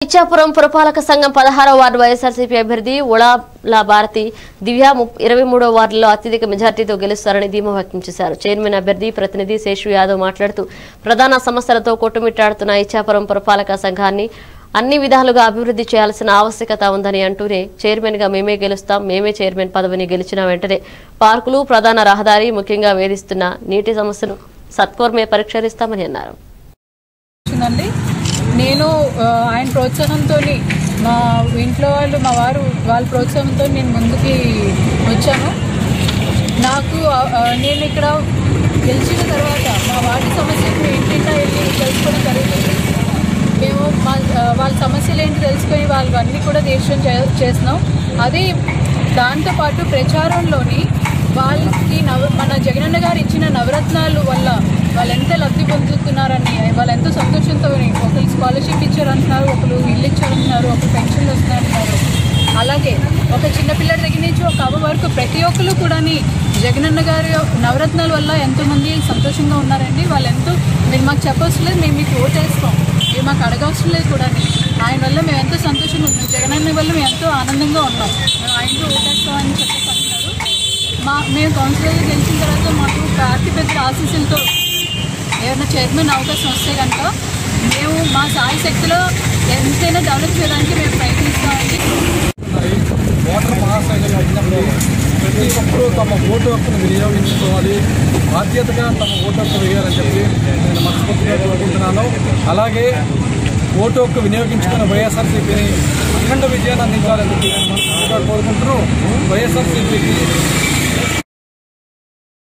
ఇచ్చాపురం పురపాలక సంఘం 16వ వార్డు వైఎస్ఆర్సీపీ అభ్యర్థి ఉళాల భారతి దివ్య 23వ వార్డులో అత్యధిక మెజార్టీతో గెలుస్తారని ధీమా వ్యక్తం చేశారు. చైర్మన్ అభ్యర్థి ప్రతినిధి శేషు యాదవ్ మాట్లాడుతూ ప్రధాన సమస్యలతో కొట్టుమిట్టాడుతున్న ఇచ్చాపురం పురపాలక సంఘాన్ని అన్ని విధాలుగా అభివృద్ధి చేయాల్సిన ఆవశ్యకత ఉందని అంటూనే చైర్మన్ గా మేమే గెలుస్తాం, మేమే చైర్మన్ పదవిని గెలిచిన వెంటనే పార్కులు, ప్రధాన రహదారి, ముఖ్యంగా వేధిస్తున్న నీటి సమస్యను సత్వరమే పరిష్కరిస్తామని అన్నారు. నేను ఆయన ప్రోత్సాహంతో మా ఇంట్లో వాళ్ళు మా వారు వాళ్ళ ప్రోత్సాహంతో నేను ముందుకి వచ్చాను. నేను ఇక్కడ గెలిచిన తర్వాత మా వార్డు సమస్యలు ఇంటింటా వెళ్ళి తెలుసుకోవడం జరుగుతుంది. మేము వాళ్ళ సమస్యలు ఏంటి తెలుసుకొని వాళ్ళవన్నీ కూడా దేశం చేస్తున్నాం. అదే దాంతోపాటు ప్రచారంలోని వాళ్ళకి మన జగనన్న గారు ఇచ్చిన నవరత్నాలు వల్ల వాళ్ళు ఎంత లబ్ధి పొందుతున్నారని, వాళ్ళు ఎంతో సంతోషంతో ఒకరు స్కాలర్షిప్ ఇచ్చారంటున్నారు, ఒకరు ఇల్లు ఇచ్చారంటున్నారు, ఒకరు పెన్షన్లు వస్తున్నారంటున్నారు. అలాగే ఒక చిన్నపిల్లల దగ్గర నుంచి ఒక అవ్వ వరకు ప్రతి ఒక్కరు కూడా జగనన్న గారి నవరత్నాల వల్ల ఎంతోమంది సంతోషంగా ఉన్నారండి. వాళ్ళు ఎంతో మీరు మాకు చెప్పవలసిన లేదు, మేము మీకు ఓటేస్తాం, మీరు మాకు అడగవలసిన లేదు కూడా. ఆయన వల్ల మేము ఎంతో సంతోషంగా ఉన్నాం, జగనన్న వల్ల మేము ఎంతో ఆనందంగా ఉన్నాం, మేము ఆయనతో ఓటేస్తామని చెప్పేసి అంటున్నారు. మేము కౌన్సిలర్గా గెలిచిన తర్వాత మాకు పార్టీ పెద్దల ఆశీస్సులతో ఏమైనా చైర్మన్ అవకాశం వస్తే కనుక మేము మా సాయి శక్తిలో ఎంతైనా డెవలప్ చేయడానికి మేము ప్రయత్నిస్తామండి. ఓటర్ మహాశైలిగా వచ్చినప్పుడు ప్రతి ఒక్కరూ తమ ఓటు హక్కును వినియోగించుకోవాలి, బాధ్యతగా తమ ఓటు హక్కు వేయాలని చెప్పి నేను మనస్ఫూర్తిగా కోరుకుంటున్నాను. అలాగే ఓటు హక్కు వినియోగించుకున్న వైఎస్ఆర్సీపీని అఖండ విజయాన్ని అందించాలని చెప్పి నేను మనస్ఫూర్తిగా కోరుకుంటూ వైఎస్ఆర్సీపీకి